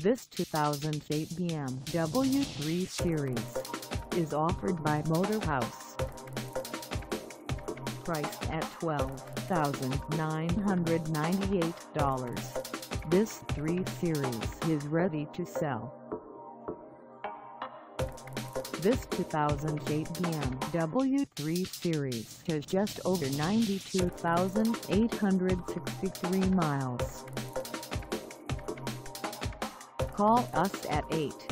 This 2008 BMW 3 Series is offered by Motorhouse. Priced at $12,998, this 3 Series is ready to sell. This 2008 BMW 3 Series has just over 92,863 miles. Call us at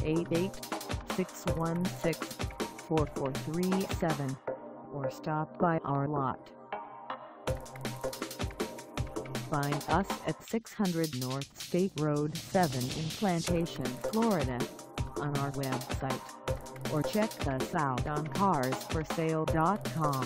888-616-4437 or stop by our lot. Find us at 600 North State Road 7 in Plantation, Florida, on our website, or check us out on carsforsale.com.